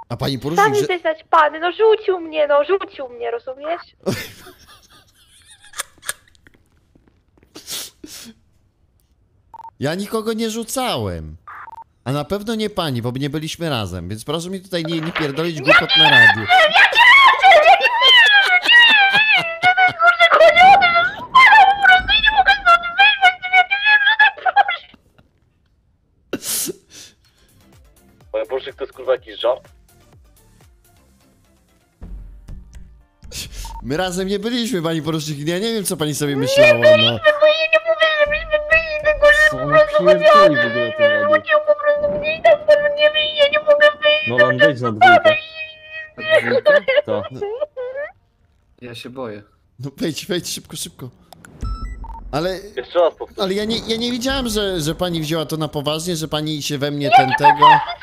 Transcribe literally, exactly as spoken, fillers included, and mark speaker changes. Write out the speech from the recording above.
Speaker 1: A pani
Speaker 2: Sam
Speaker 1: porucznik, że...
Speaker 2: jesteś naćpany, no rzucił mnie, no rzucił mnie, rozumiesz?
Speaker 1: Ja nikogo nie rzucałem. A na pewno nie pani, bo nie byliśmy razem, więc proszę mi tutaj nie, nie pierdolić głupot na radiu.
Speaker 3: Panie porucznik, to jest kurwa jakiś żart?
Speaker 1: My razem nie byliśmy, pani porucznik, ja nie wiem, co pani sobie myślała, no.
Speaker 4: Co ona pierdoli w ogóle ten radiu? Nolan, wejdź na dwójkę. To.
Speaker 5: Ja się boję.
Speaker 1: No wejdź, wejdź, szybko, szybko. Ale...
Speaker 3: Jeszcze raz powtórzę.
Speaker 1: Ale ja nie, ja nie wiedziałem, że, że pani wzięła to na poważnie, że pani się we mnie ten tego...